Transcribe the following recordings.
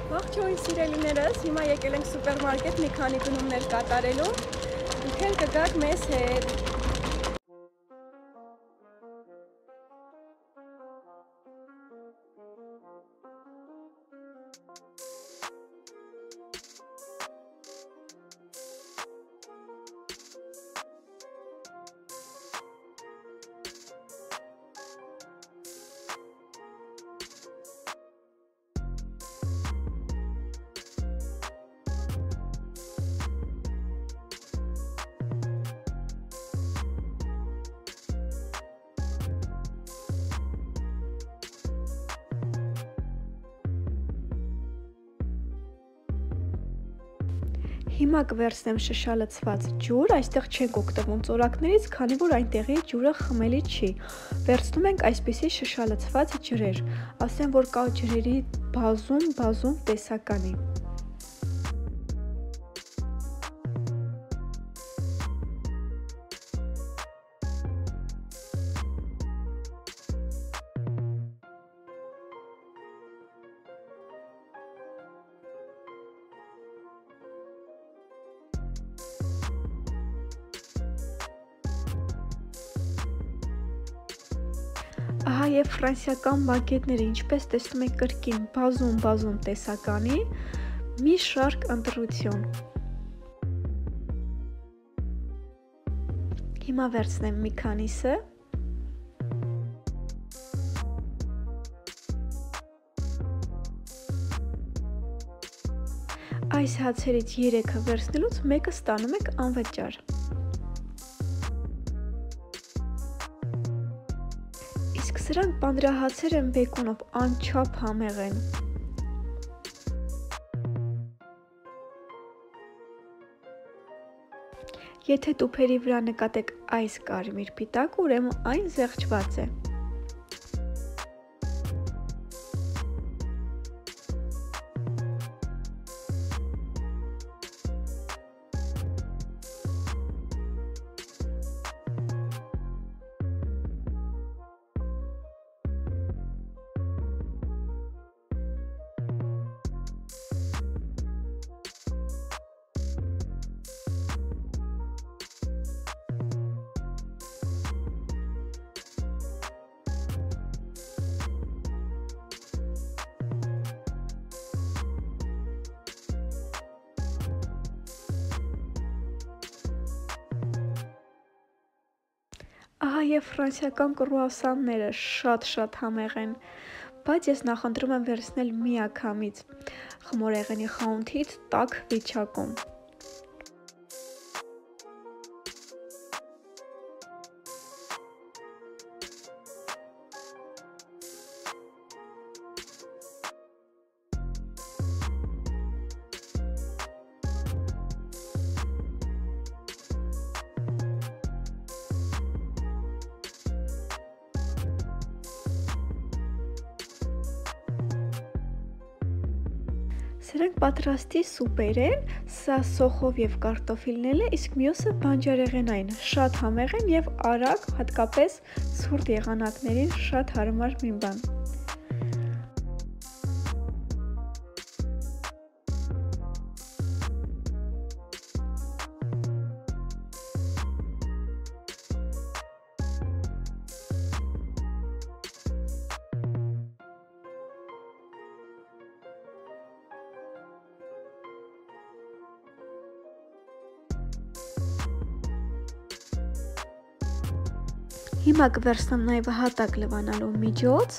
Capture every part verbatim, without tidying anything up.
Ողջույն սիրելիներս, հիմա եկել ենք սուպերմարկետ մի քանի գնումներ կատարելու, դուք էլ կգաք մեզ հետ։ Հիմա կվերցնեմ շշալցված ջուր, այստեղ չենք օգտվում ծորակներից, քանի որ այնտեղի ջուրը խմելի չի։ Վերցնում ենք այսպիսի շշալցված ջրեր, ասեմ, որ կա ջրերի բազում, բազում տեսականի։ Ահա և ֆրանսիական բագետները, ինչպես տեսնում եք կրկին, բազում-բազում տեսականի, մի շարք ընտրություն։ Հիմա վերցնեմ մի քանիսը։ Այս հացերից երեքը վերցնելուց մեկը ստանում եք անվճար։ Սրանք բանդրահացեր են բեկոնով, անչափ համեղ են։ Եթե տուփերի վրա նկատեք այս կարմիր պիտակ, ուրեմն այն զեղչված է։ Ահա և ֆրանսիական կրուասանները շատ-շատ համեղ են, բայց ես նախընտրում եմ վերցնել միանգամից խմորեղենի խանութից տաք վիճակում։ Սրանք պատրաստի սուպեր են, սա սոխով և կարտոֆիլն է, իսկ մյուսը բանջարեղենային, շատ համեղ են և արագ, հատկապես ցուրտ եղանակներին շատ հարմար մի բան։ Հիմա կվերցնեմ նաև հատակ լվանալու միջոց։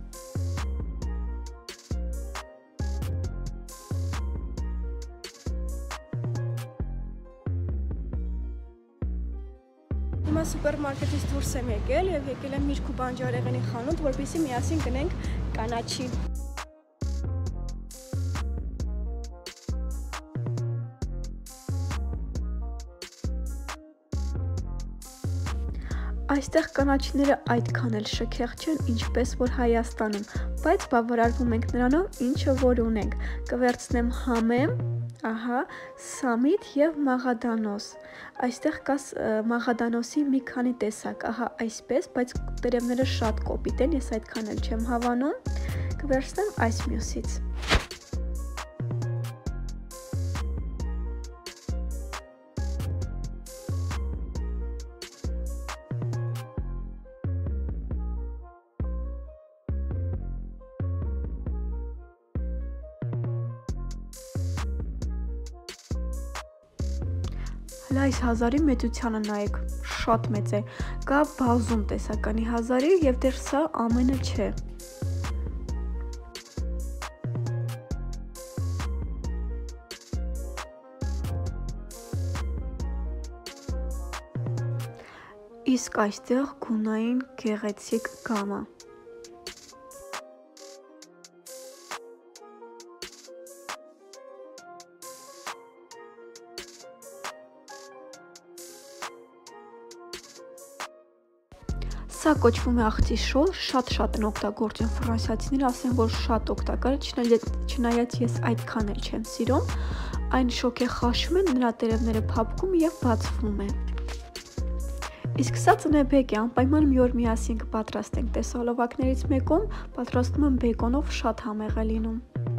Հիմա սուպերմարկետից դուրս եմ եկել և եկել եմ միրգ ու բանջարեղենի խանութ, որպեսզի միասին գնենք կանաչի։ Այստեղ կանաչիները այդքան էլ շքեղ չեն, ինչպես որ Հայաստանում, բայց բավարարվում ենք նրանով, ինչը որ ունենք։ Կվերցնեմ համեմ, ահա, սամիտ և մաղադանոս։ Այստեղ կա մաղադանոսի մի քանի տեսակ, ահա այսպես, բայց տերևները շատ կոպիտ են, ես այդքան էլ չեմ հավանում։ Կվերցնեմ այս մյուսից։ Հələ այս հազարի մեծությանը նայեք, շատ մեծ է, կա բազում տեսականի հազարի և դեռ սա ամենը չէ։ Իսկ այստեղ գունային գեղեցիկ գամը։ Սա կոչվում է աղցի-շոլ, շատ-շատ են օգտագործում ֆրանսիացիները, ասեն, որ շատ օգտակար է, չնայած ես այդքան էլ չեմ սիրում, այն շոկ է խաշում են, նրա տերևները փափկում և բացվում է։ Իսկ սա ծնեբեկ է, անպայման մի օր միասին կպատրաստենք, տեսահոլովակներից մեկում պատրաստում եմ բեկոնով, շատ համեղ է լինում։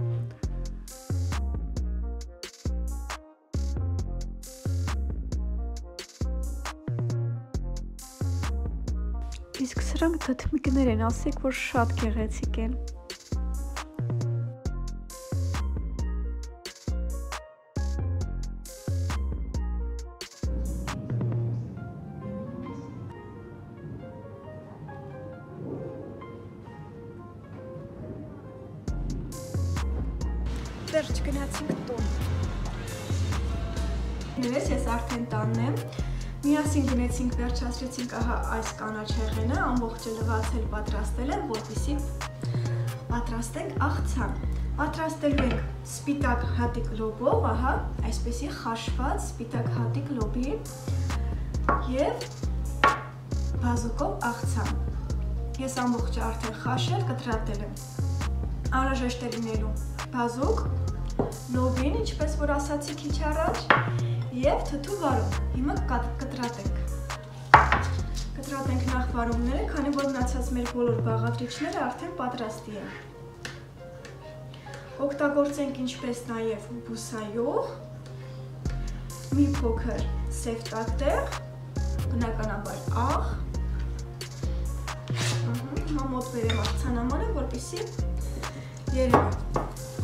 Իսկ սրանք թթմիկներ են, ասեք, որ շատ գեղեցիկ են։ Դեռ չգնացինք տուն։ Ներես, ես արդեն տանն եմ։ Միասին գնեցինք, վերջացրեցինք ահա այս կանաչ հեղենը, ամբողջը լվացել պատրաստել եմ, որպեսզի պատրաստենք աղցան։ Պատրաստելու ենք սպիտակ հատիկ լոբով, ահա, այսպեսի խաշված սպիտակ հատիկ լոբի և բազուկով աղցան։ Ես ամբողջը արդեն խաշել, կտրատել եմ։ Անհրաժեշտ է լինելու բազուկ, լոբին, ինչպես որ ասացի քիչ առաջ, և թթու վարում, հիմա կտրատենք։ Կտրատենք նախ վարումները, քանի որ մնացած մեր բոլոր բաղադրիչները արդեն պատրաստի են։ Օգտագործենք ինչպես նաև բուսայող, մի փոքր սև տակտեղ, բնականաբար աղ, հիմա մոտ բերեմ աղցանամանը, որպեսզի երևի։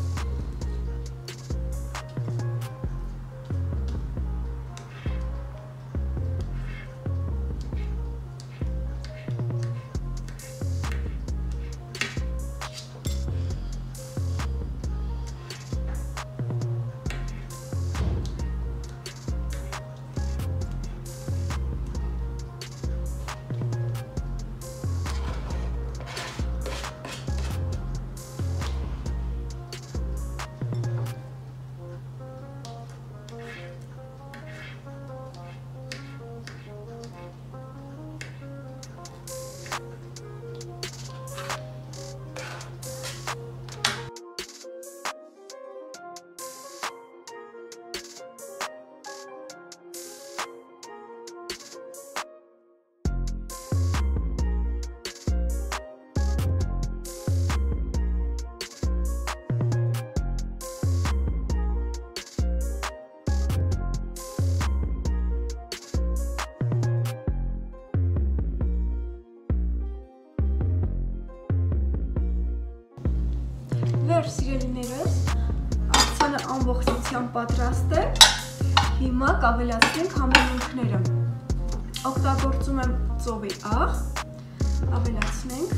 Վերջ սիրելիներս, աղցանը ամբողջությամբ պատրաստ է, հիմա կավելացնենք համեմունքները։ Օգտագործում եմ ծովի աղ, ավելացնենք,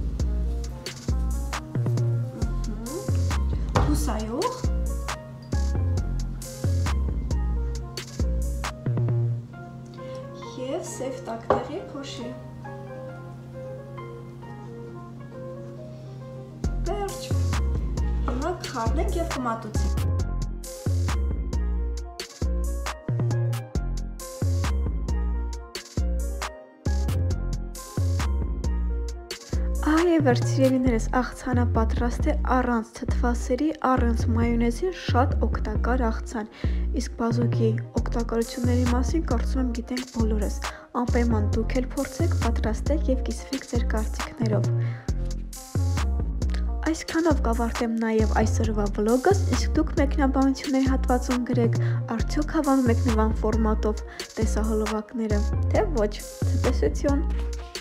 բուսայող, և սև տակտեղի փոշի։ Վերջ, հիմա կխառնենք և կմատուցենք։ Այ է վերջ սիրելիներս, աղցանը պատրաստ է առանց թթվասերի, առանց մայոնեզի, շատ օգտակար աղցան։ Իսկ բազուկի օգտակարությունների մասին կարծում եմ գիտենք բոլորս։ Անպայման դուք էլ փորձեք, պատրաստեք և կիսվեք ձեր կարծիքներով։ Այսքանով կավարտեմ նաև այսօրվա վլոգս, իսկ դուք մեկնաբանությունների հատվածում գրեք, արդյոք հավանում եք նման ֆորմատով տեսահոլովակները, թե ոչ, ցտեսություն։